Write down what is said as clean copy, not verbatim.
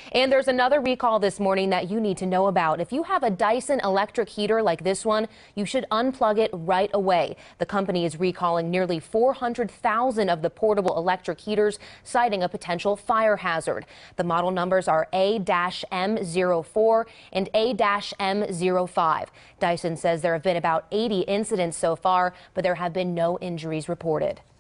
And there's another recall this morning that you need to know about. If you have a Dyson electric heater like this one, you should unplug it right away. The company is recalling nearly 400,000 of the portable electric heaters, citing a potential fire hazard. The model numbers are A-M04 and A-M05. Dyson says there have been about 80 incidents so far, but there have been no injuries reported.